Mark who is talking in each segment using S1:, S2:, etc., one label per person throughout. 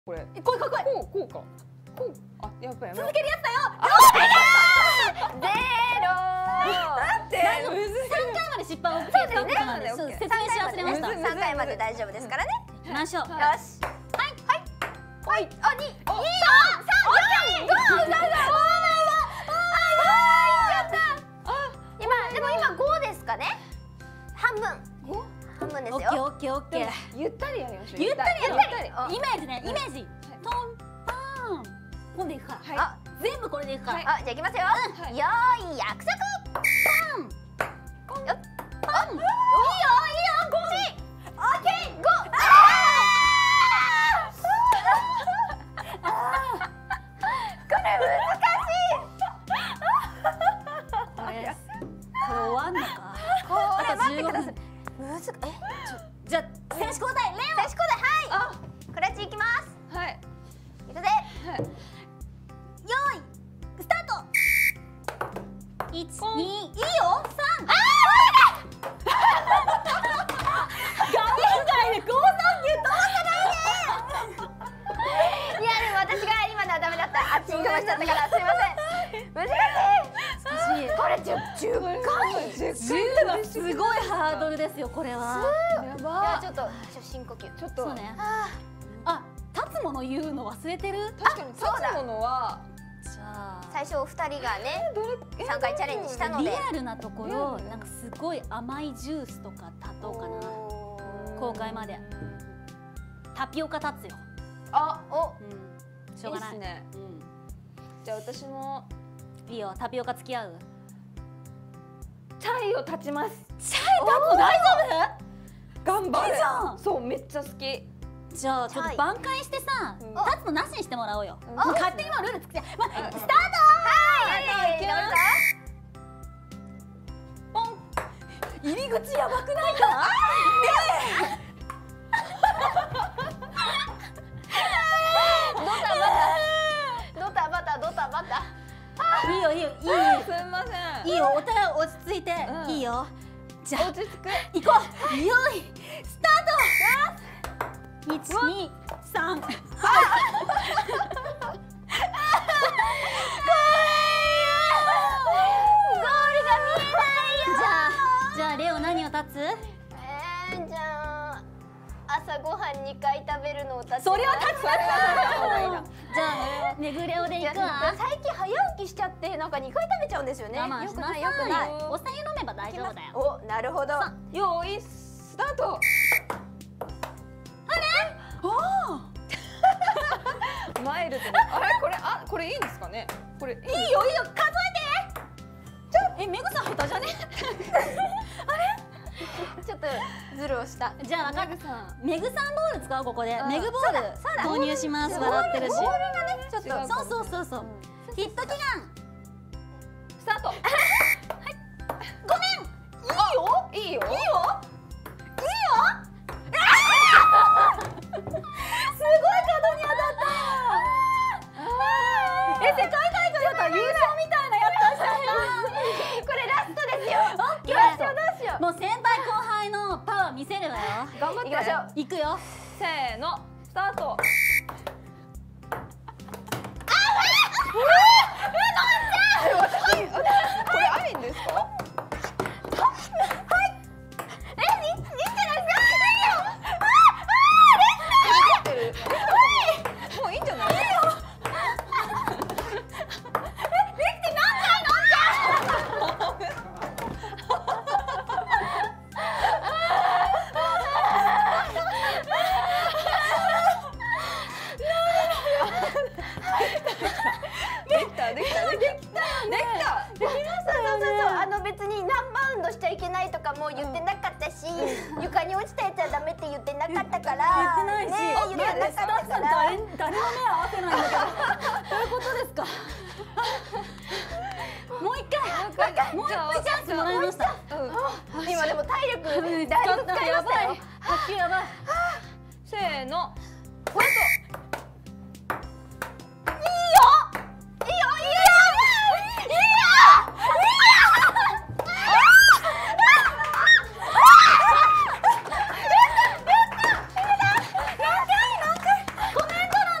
S1: これ。
S2: こうか。
S1: こうか。こう。あ、やっぱやめよう。
S2: 続けるやつだよ。
S3: ゼロ。
S1: だって
S2: 3回まで失敗を受けたことなんです。説明し忘れました。
S3: 3回まで大丈夫ですからね。
S2: 行きましょう。
S3: よし。はい。あ、2、3、4、5、でも今5ですかね。半分ですよ。
S2: オッケー。
S1: ゆったりやりましょう。
S2: ゆったり。
S3: り
S2: イメージね、イメージ。トンパン。ポンでいくから。
S1: はい。
S2: 全部これでいくから。
S3: あ、じゃあいきますよ。よーい、約束。パン。よっ。パン。いいよ。5。オッケー。5。これ難しい。
S2: これ終わんのか。
S3: これ待ってください。
S2: じゃあ選手交代。レオ。
S3: 選手交代。はい。クラッチいきます。
S1: はい。
S3: いくぜ。
S2: よーいスタート。1、2、いいよ。3。画面外で539どう
S3: いやでも私が今のはダメだった。あっちに飛ばしちゃったからすいません。難しい。これ10回。
S2: 10はすごいハードルですよこれは。
S1: や
S3: いや
S1: ば
S3: ちょっと深呼吸。
S1: ちょっと。
S2: そうね。あ、立つもの言うの忘れてる。
S1: 確かに立つものは。
S2: じゃあ
S3: 最初お二人がね3回チャレンジしたので
S2: リアルなところなんかすごい甘いジュースとか立とうかな。公開までタピオカ立つよ。
S1: あ、
S2: しょうがない。
S1: いいっすね。じゃあ私も
S2: いいよ。タピオカ付き合う。
S1: チャイを立ちます。
S2: チャイ立つの大丈
S1: 頑張る。
S2: 好きじゃん。
S1: そう、めっちゃ好き。
S2: じゃあちょっと挽回してさ、立つのなしにしてもらおうよ。
S1: うん
S2: 勝手に今ルール作って、スタート。
S3: はい。
S2: ポン。入り口やばくないか。
S3: ドタバタ。
S2: いいよ。
S1: すみません。
S2: いいよ。お互い落ち着いて、いいよ。じゃあ
S1: 落ち着く。
S2: 行こう。よいスタート。1、2、3。ゴールが見えないよ。じゃあレオ何を立つ？
S3: じゃあ朝ごはん2回食べるのを立つ。
S2: それは立つ。じゃあめぐれおでいくわ。
S3: 最近早起きしちゃってなんか2回食べちゃうんですよね。
S2: 我慢しなさい。お酒飲めば大丈夫だよ。
S3: お、なるほど。
S1: よーいスタート。マイルド。これいいんですかね。これいい
S2: よ数えて。めぐさん下手じゃね。
S3: ちょっとズルをした。
S2: じゃあ分かった。メグさんボール使おう。ここでメグボール投入します。笑ってるし。
S3: ボールがねちょっと
S2: そう。ヒット祈願
S1: スタート。
S2: はい。ごめん。いいよ。すごい角に当たった。世界大会だったら優勝みたいなやつしたよ。
S3: これラストですよ。
S2: オッケー。どうしよう。もう先輩後輩のパワー見せるわよ。
S1: 頑張って。
S3: 行きましょう。
S2: 行くよ。
S1: せーのスタート。これありんですか？もういいんじゃない？
S3: 別に何バウンドしちゃいけないとかも言ってなかったし、床に落ちたやつはダメって言ってなかったから
S2: 言ってないし、
S3: 言ってなかったから
S2: 誰も目合わせないんだけど。どういうことですか。もう一回チャンスもらいました。
S3: 今でも体力だいぶ使いましたよ。
S2: 発球やばい。
S1: せーのポイント。
S2: コメント欄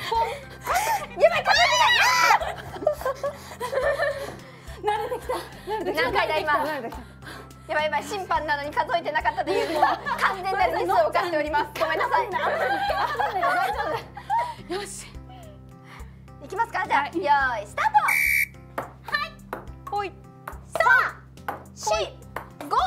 S3: やばい、数
S2: 慣れてきた。
S3: えてない。何回だ今。
S1: 慣れてきた。
S3: やばいやばい、審判なのに数えてなかったというもう完全なるミスを犯しております。ごめんなさい。
S2: 大丈夫。よし。
S3: いきますか。じゃあ、よーいスタート。
S1: ほい。
S3: 3、4、5、いいよ。6、お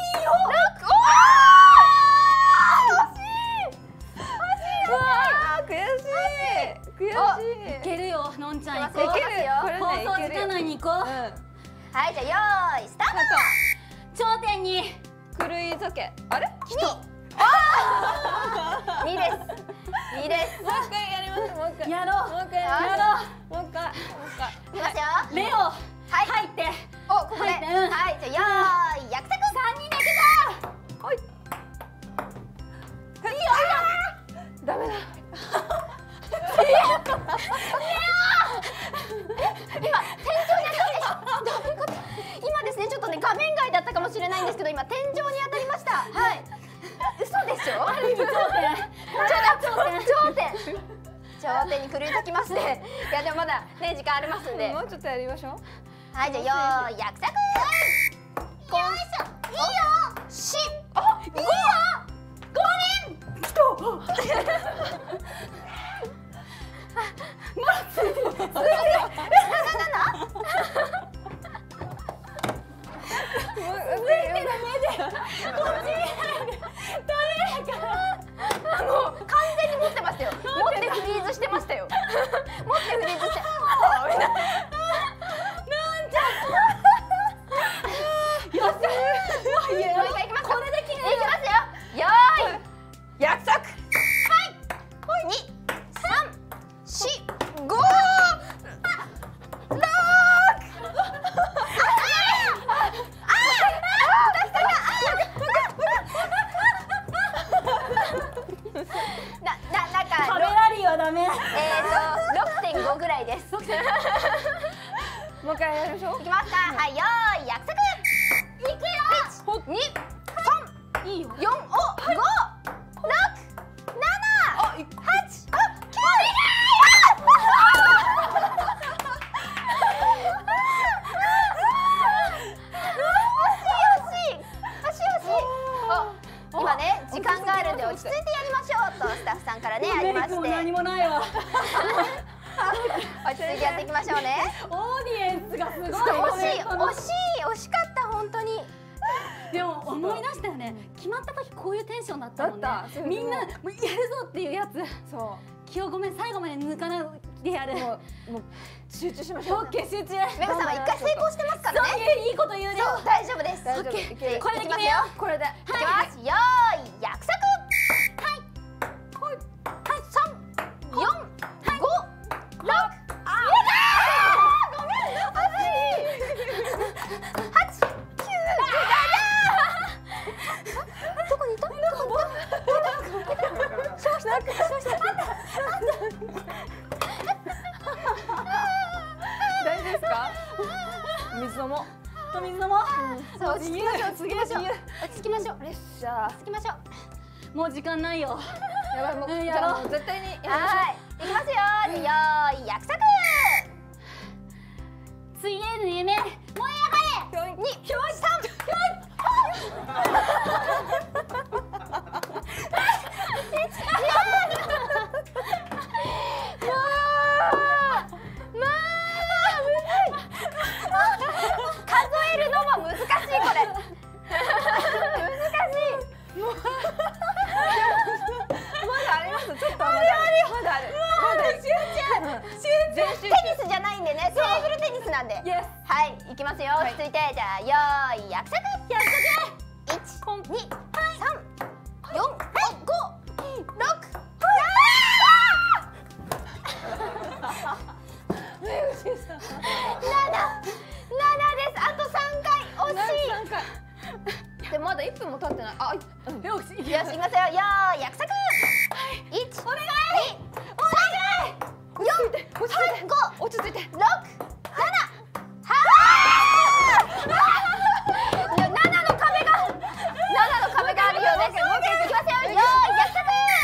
S1: 悔しい。悔しい。
S2: いけるよ、のんちゃん行こ
S3: いけますよ
S1: これ
S2: う。放
S1: ね、
S2: 送時間内に行こう。
S1: うん。
S3: はい、じゃあよーいスター
S2: 頂点に。
S1: 狂い酒。あれ？
S3: ト。2です。2です。
S1: もう一回やります。もう一回。
S2: やろう。
S1: もう一回や
S2: やろ
S1: もう一回。もう一回。
S3: いきますよ。
S2: う。レオ。
S3: はい
S2: 入って。
S3: お、ここで。
S2: はい
S3: はい、じゃあよーい約束。3人でいくぞ。
S1: ほい。ダメだ。
S3: 今、天井に当たって。どういうこと。今ですね、ちょっとね、画面外だったかもしれないんですけど、今天井に当たりました。はい。嘘でしょ。
S2: ある意味頂点。
S3: 頂点。頂点に狂いつきまして。いや、でもまだね、時間ありますんで。
S1: もうちょっとやりましょう。
S3: はい、じゃあよーい約束。よいしょ。いいよ。し。あ、いいよ。もう完全に持ってましたよ。持ってフリーズしてましたよ。持ってフリーズして。もう一回いきます。これで決める。いきますよ。よーい。
S1: 約束。
S3: 2、3、4、5、6。なんか
S2: カメラリーはダメ。
S3: 6.5 ぐらいです。
S1: もう一回やりましょう。
S3: いきますか。はい、よーい約束。いくよ。1、2、3、
S2: いいよ。
S3: 4、お、5、6、7、
S1: あ、い
S3: 8、9、今ね、時間があるんで落ち着いてやりましょうとスタッフさんからねありまして、
S2: メイクも何もないわ。
S3: 落ち着いてやっていきましょうね。
S2: オーディエンスがすごい。
S3: 惜しかった本当に。
S2: でも思い出したよね。決まった時こういうテンションだったもんね
S1: だった。
S2: みんなもうやるぞっていうやつ。
S1: そ
S2: 気をごめん、最後まで抜かないでやる。
S1: う。もう集中しましょう。
S2: オッケー、集中。
S3: メグさんは一回成功してますからね。
S2: そういいこと言うね。
S3: そう、大丈夫です。
S1: 大丈夫。
S3: オッケー
S1: いける。
S2: これで決めよう。
S1: これで。
S3: いきます。よーい約束。はい。3、4、5、6。ごめんなさい。8、9、どこにいた？
S1: 大丈夫ですか？水飲もう。
S2: と水飲もう。
S3: そう、落ち着きましょう。落ち着きましょう。落ち着きましょう。
S1: よっしゃ。
S3: 落ち着きましょう。
S2: もう時間ないよ。
S1: やばい、もうじ
S2: やろう
S1: ゃあもう絶対にやりましょう。
S3: はい。いきますよ。よーい約束。
S2: 水泳の夢。
S3: 燃え上がれ。2、3、4。 ね。テーブルテニスなんで。
S2: イエス。
S3: はい、いきますよ。続いてじゃあよーい約束。1、2、3、4、5、6、7です。あと3回惜しい。
S1: でもまだ1分も経ってない。あ、
S2: よし、
S3: よし、いきますよ。よーい約束。1、お願い。2、3、4、5、
S1: 落ち着いて。
S3: 6、7、7の壁があるようです。もう一回いきますよ。よーい約束。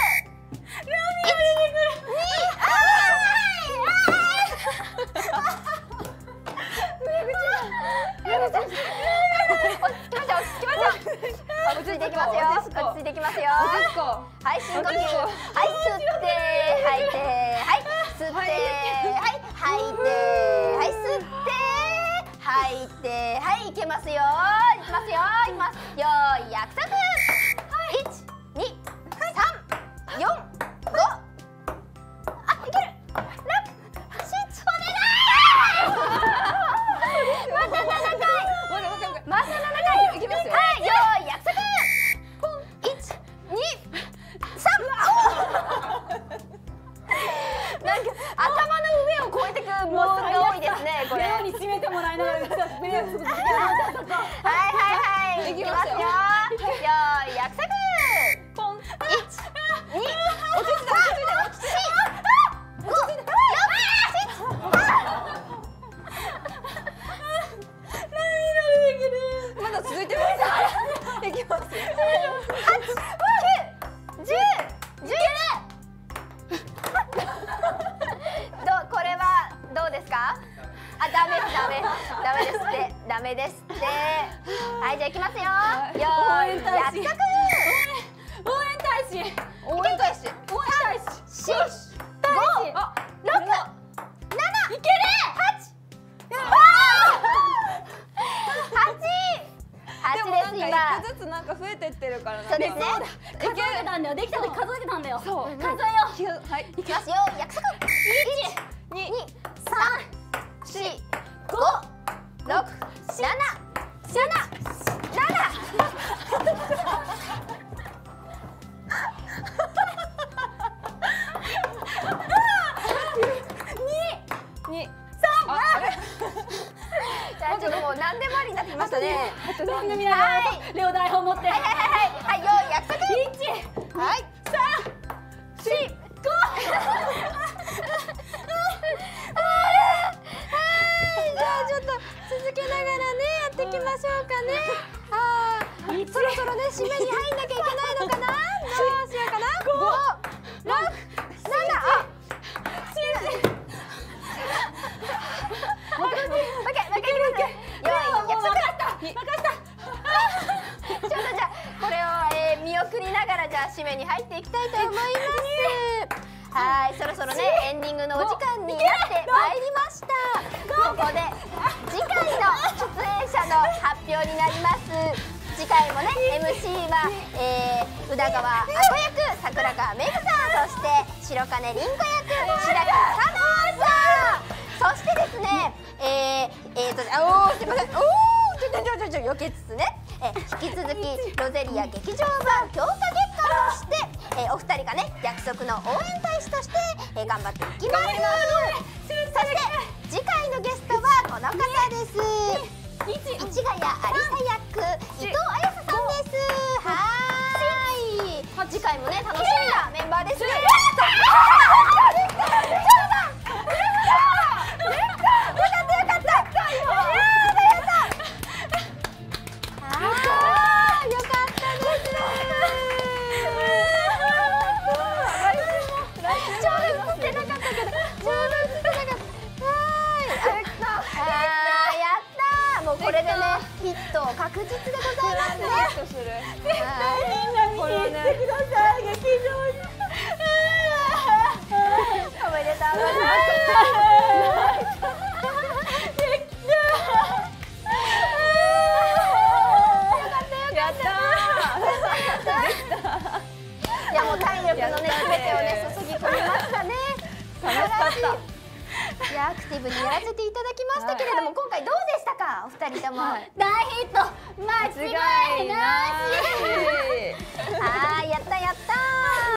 S3: 落ち着いていきますよ。落ち着いていきますよ。はい、深呼吸。はい、吸って吐いて、はい、吸って、はい、吐いて、はい、吸って吐いて、はい、いけますよ。いきますよ。いきます。よーい約束。1、2、3、4、5。あ、いける。6、7、お願い。また7回。また7回。いきますよ。はい、よーい約束。1、2、3。なんか頭の上を越えてくモースが多いですね。これ。
S2: ベロに締めてもらいながらベロつぶつぶ。
S3: はい。いきますよ。よーい約束。1、2、3、4、5、6、7、
S1: まだ続いてます。いきますよ。
S3: 8、9、10、11。これはどうですか？あ、ダメですって。はい、じゃあいきますよ。よーい約束。
S2: 応援大使。
S3: いける。
S2: 応援大使。
S3: 4、5、6、7、いける。8です今。
S1: 1個ずつなんか増えてってるからな。
S3: そうですね。
S2: 数えてたんだよ。できた時数えてたんだよ。
S1: そう。
S2: 数えよう。
S1: はい。
S3: いきますよ。約束。1、2、3、4、5、6、7、
S1: 2、
S3: じゃあちょっともう何でもありになってきましたね。
S2: 番組ながらレオ台本持って。
S3: はい、よーい約束。はい、3、4、5。じゃあちょっと続けながらねやっていきましょうかね。そろそろね締めに入んなきゃいけないのかな。どうしようかな。5、6、7。もう一回。よーい約束。ちょっとじゃあこれを見送りながらじゃあ締めに入っていきたいと思います。はい、そろそろねエンディングのお時間になってまいりました。ここで次回の出演者の発表になります。次回もね MC は、宇田川あこ役桜川めぐさん、そして白金凛子役白木かのんさん、そしてですねすいません、ちょ避けつつね、引き続きロゼリア劇場版強化月間として、お二人がね約束の応援大使として、頑張っていきます。そして次回のゲストはこの方です。市ヶ谷ありさ役伊藤彩紗さんです。はーい、次回もね楽しみなメンバーです。これでねヒット確実でございますね。
S2: みんな見に行ってください、劇場に。
S3: おめでとうございます。やったー。いやもう体力のね全てをね注ぎ込みましたね。
S1: 楽しかった。
S3: いやアクティブにやらせていただきましたけれども、今回どうでしたか、お二人とも。
S2: 大ヒット間違いなし。
S3: はい、やったやったー。